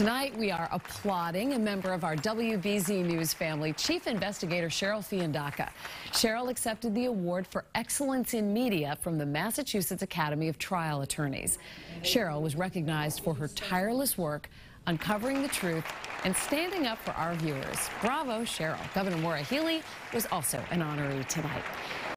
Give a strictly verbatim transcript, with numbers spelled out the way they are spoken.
Tonight, we are applauding a member of our W B Z News family, Chief Investigator Cheryl Fiandaca. Cheryl accepted the award for excellence in media from the Massachusetts Academy of Trial Attorneys. Cheryl was recognized for her tireless work uncovering the truth and standing up for our viewers. Bravo, Cheryl. Governor Maura Healey was also an honoree tonight.